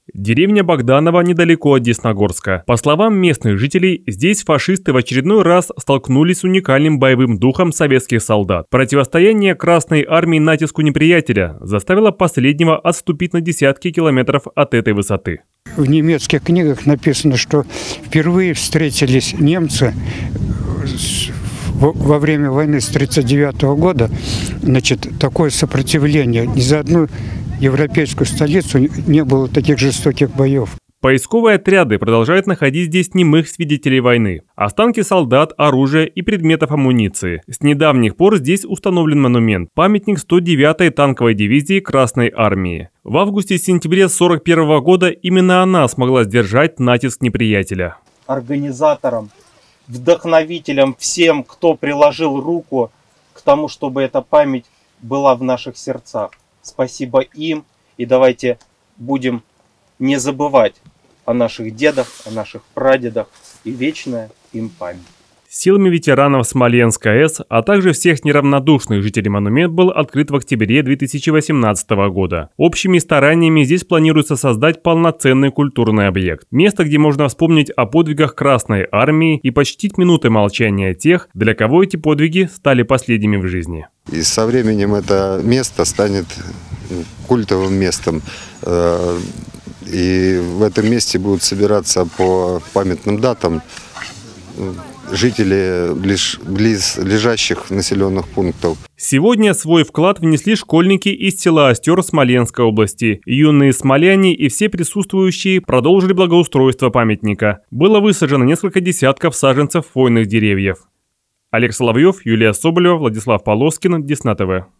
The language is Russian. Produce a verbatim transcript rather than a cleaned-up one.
Деревня Богданово недалеко от Десногорска. По словам местных жителей, здесь фашисты в очередной раз столкнулись с уникальным боевым духом советских солдат. Противостояние Красной армии натиску неприятеля заставило последнего отступить на десятки километров от этой высоты. В немецких книгах написано, что впервые встретились немцы во время войны с тридцать девятого года. Значит, такое сопротивление. Ни за одну европейскую столицу не было таких жестоких боев. Поисковые отряды продолжают находить здесь немых свидетелей войны. Останки солдат, оружия и предметов амуниции. С недавних пор здесь установлен монумент – памятник сто девятой танковой дивизии Красной армии. В августе-сентябре сорок первого года именно она смогла сдержать натиск неприятеля. Организаторам, вдохновителям, всем, кто приложил руку к тому, чтобы эта память была в наших сердцах. Спасибо им, и давайте будем не забывать о наших дедах, о наших прадедах и вечная им память. Силами ветеранов Смоленской АЭС, а также всех неравнодушных жителей монумент был открыт в октябре две тысячи восемнадцатого года. Общими стараниями здесь планируется создать полноценный культурный объект. Место, где можно вспомнить о подвигах Красной армии и почтить минутой молчания тех, для кого эти подвиги стали последними в жизни. И со временем это место станет культовым местом. И в этом месте будут собираться по памятным датам жители близ, близ лежащих населенных пунктов. Сегодня свой вклад внесли школьники из села Остер Смоленской области. Юные смоляне и все присутствующие продолжили благоустройство памятника. Было высажено несколько десятков саженцев хвойных деревьев. Олег Соловьев, Юлия Соболева, Владислав Полоскин, Десна ТВ.